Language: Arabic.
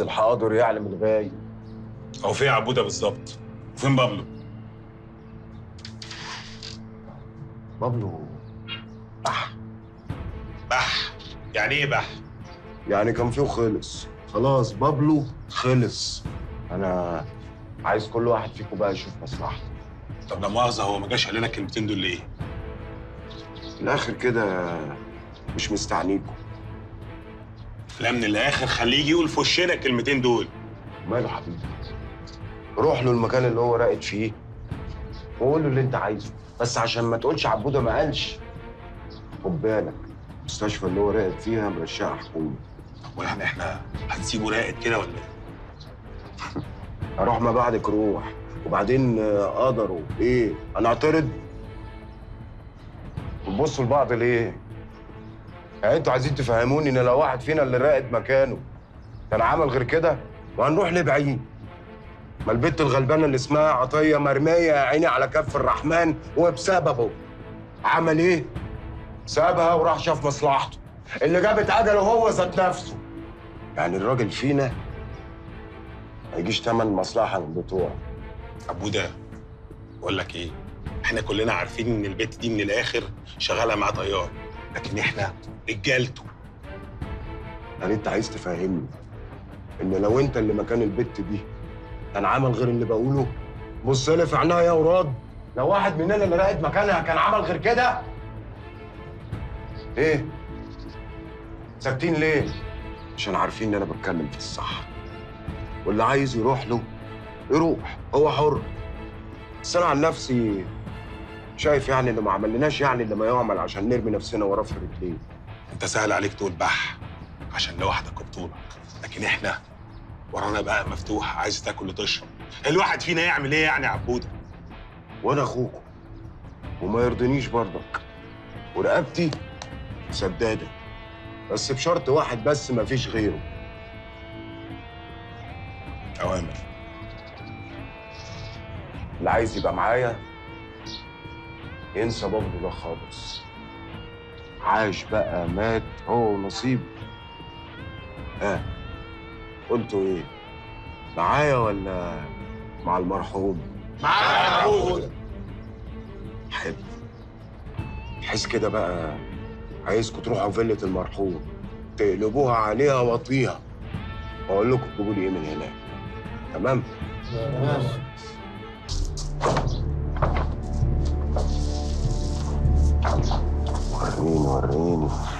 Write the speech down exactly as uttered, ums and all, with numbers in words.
الحاضر يعلم الغايب. هو فين عبوده بالظبط؟ وفين بابلو؟ بابلو بح بح؟ يعني ايه بح؟ يعني كان فيه خلص خلاص. بابلو خلص. انا عايز كل واحد فيكم بقى يشوف مصلحته. طب لا مؤاخذه، هو ما جاش قال لنا الكلمتين دول ليه؟ في الاخر كده مش مستعنيكم. لا من الاخر خليه يجي يقول في وشنا الكلمتين دول. ماله حبيبي؟ روح له المكان اللي هو راقد فيه وقول له اللي انت عايزه، بس عشان ما تقولش عبوده ما قالش. خد بالك المستشفى اللي هو راقد فيها مرشقه حكومي. طب واحنا احنا هنسيبه راقد كده ولا ايه؟ هروح ما بعدك روح، وبعدين قدروا ايه؟ انا اعترض؟ بتبصوا لبعض ليه؟ يعني انتوا عايزين تفهموني ان لو واحد فينا اللي راقد مكانه كان عمل غير كده وهنروح ليه بعيد؟ ما البت الغلبانه اللي اسمها عطيه مرميه يا عيني على كف الرحمن، وبسببه عمل ايه؟ سابها وراح شاف مصلحته اللي جابت اجله هو ذات نفسه. يعني الراجل فينا ما يجيش تمن مصلحه من بتوعه. عبوده بقول لك ايه؟ احنا كلنا عارفين ان البت دي من الاخر شغاله مع طيار، لكن احنا رجالته. يعني انت عايز تفهمني ان لو انت اللي مكان البت دي كان عمل غير اللي بقوله؟ بص لي في عينيا يا وراد، لو واحد مننا اللي راقد مكانها كان عمل غير كده. ايه؟ ساكتين ليه؟ عشان عارفين ان انا بتكلم في الصح، واللي عايز يروح له يروح، هو حر. بس انا عن نفسي شايف يعني اللي ما عملناش يعني اللي ما يعمل عشان نرمي نفسنا وراه في رجليه. انت سهل عليك تقول بح عشان لوحدك وبطولك، لكن احنا ورانا بقى مفتوح، عايز تاكل وتشرب. الواحد فينا يعمل ايه يعني يا عبوده؟ وانا اخوكم وما يرضينيش برضك، ورقبتي سداده، بس بشرط واحد بس ما فيش غيره. اوامر. اللي عايز يبقى معايا ينسى بابلو ده خالص. عاش بقى مات هو ونصيبه. ها آه. قلتوا ايه؟ معايا ولا مع المرحوم؟ معايا يا عبوده. حلو. تحس كده بقى عايزكم تروحوا فيلة المرحوم تقلبوها عليها واطيها، واقول لكم تجيبوا لي ايه من هناك. تمام؟ تمام. وريني وريني